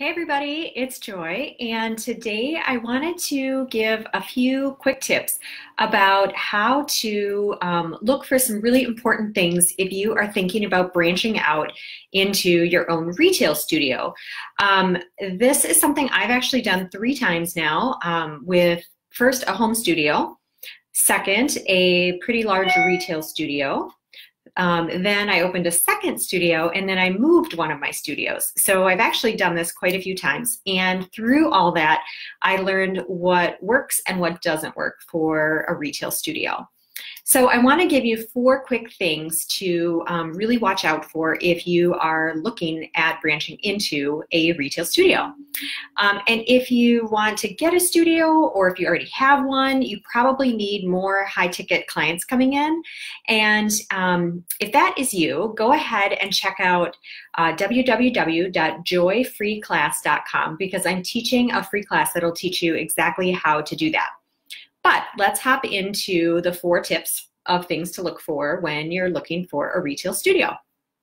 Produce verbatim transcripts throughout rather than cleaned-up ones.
Hey everybody, it's Joy, and today I wanted to give a few quick tips about how to um, look for some really important things if you are thinking about branching out into your own retail studio. Um, this is something I've actually done three times now um, with first a home studio, second a pretty large retail studio. Um, then I opened a second studio, and then I moved one of my studios. So I've actually done this quite a few times. And through all that, I learned what works and what doesn't work for a retail studio. So I want to give you four quick things to um, really watch out for if you are looking at branching into a retail studio. Um, and if you want to get a studio, or if you already have one, you probably need more high-ticket clients coming in. And um, if that is you, go ahead and check out uh, w w w dot joy free class dot com, because I'm teaching a free class that'll teach you exactly how to do that. But let's hop into the four tips of things to look for when you're looking for a retail studio.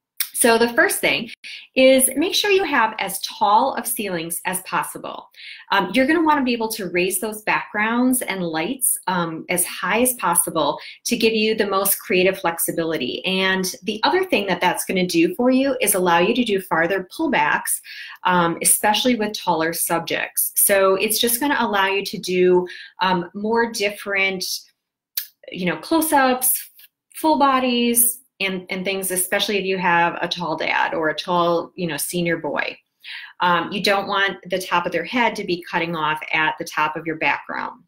So the first thing is make sure you have as tall of ceilings as possible. Um, you're going to want to be able to raise those backgrounds and lights um, as high as possible to give you the most creative flexibility. And the other thing that that's going to do for you is allow you to do farther pullbacks, um, especially with taller subjects. So it's just going to allow you to do um, more different, you know, close-ups, full bodies, And, and things, especially if you have a tall dad or a tall, you know, senior boy. Um, you don't want the top of their head to be cutting off at the top of your background.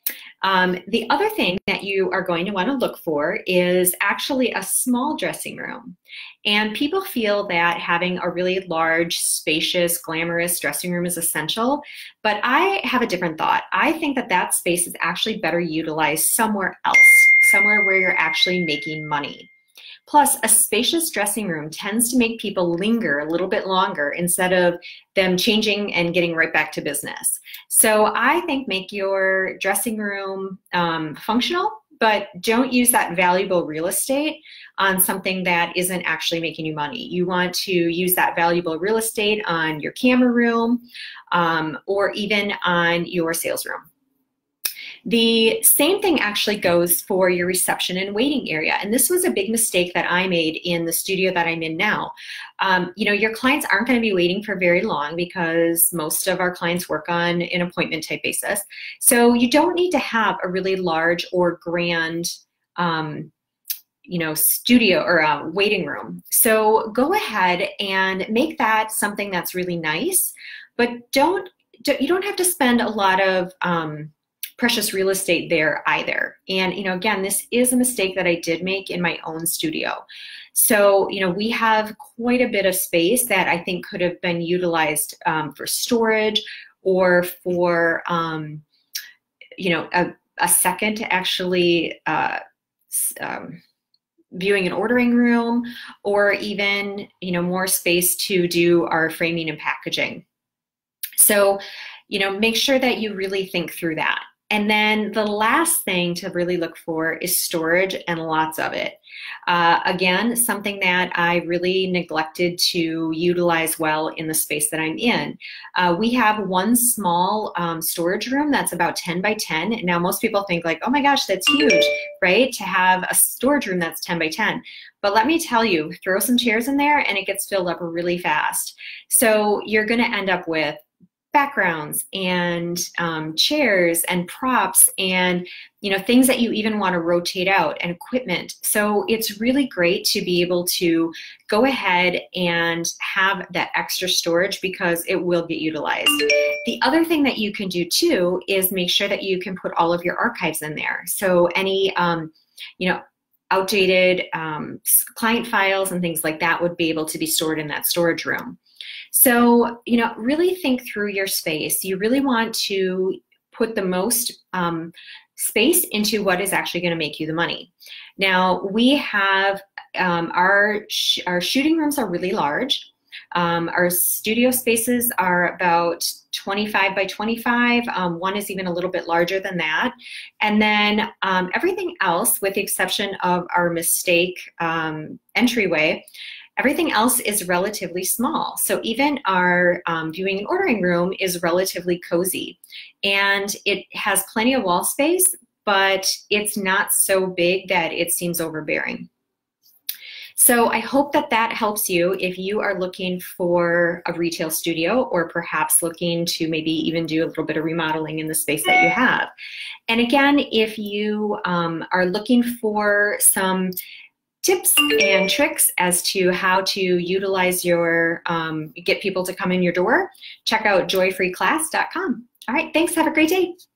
Um, the other thing that you are going to want to look for is actually a small dressing room. And people feel that having a really large, spacious, glamorous dressing room is essential, but I have a different thought. I think that that space is actually better utilized somewhere else, somewhere where you're actually making money. Plus, a spacious dressing room tends to make people linger a little bit longer instead of them changing and getting right back to business. So I think make your dressing room um, functional, but don't use that valuable real estate on something that isn't actually making you money. You want to use that valuable real estate on your camera room um, or even on your sales room. The same thing actually goes for your reception and waiting area. And this was a big mistake that I made in the studio that I'm in now. Um, you know, your clients aren't going to be waiting for very long because most of our clients work on an appointment type basis. So you don't need to have a really large or grand um, you know, studio or a waiting room. So go ahead and make that something that's really nice, but don't, you don't have to spend a lot of um, precious real estate there either. And, you know, again, this is a mistake that I did make in my own studio. So, you know, we have quite a bit of space that I think could have been utilized um, for storage or for, um, you know, a, a second to actually uh, um, viewing and ordering room, or even, you know, more space to do our framing and packaging. So, you know, make sure that you really think through that. And then the last thing to really look for is storage, and lots of it. Uh, again, something that I really neglected to utilize well in the space that I'm in. Uh, we have one small um, storage room that's about ten by ten. Now, most people think like, oh my gosh, that's huge, right? To have a storage room that's ten by ten. But let me tell you, throw some chairs in there and it gets filled up really fast. So you're gonna end up with backgrounds and um, chairs and props and, you know, things that you even want to rotate out, and equipment. So it's really great to be able to go ahead and have that extra storage because it will get utilized. The other thing that you can do too is make sure that you can put all of your archives in there. So any, um, you know, outdated um, client files and things like that would be able to be stored in that storage room. So, you know, really think through your space. You really want to put the most um, space into what is actually going to make you the money. Now, we have um, our, sh our shooting rooms are really large. Um, our studio spaces are about twenty-five by twenty-five. Um, one is even a little bit larger than that. And then um, everything else, with the exception of our mistake um, entryway, Everything else is relatively small. So even our um, viewing and ordering room is relatively cozy. And it has plenty of wall space, but it's not so big that it seems overbearing. So I hope that that helps you if you are looking for a retail studio, or perhaps looking to maybe even do a little bit of remodeling in the space that you have. And again, if you um, are looking for some tips and tricks as to how to utilize your, um, get people to come in your door, check out joy free class dot com. All right, thanks, have a great day.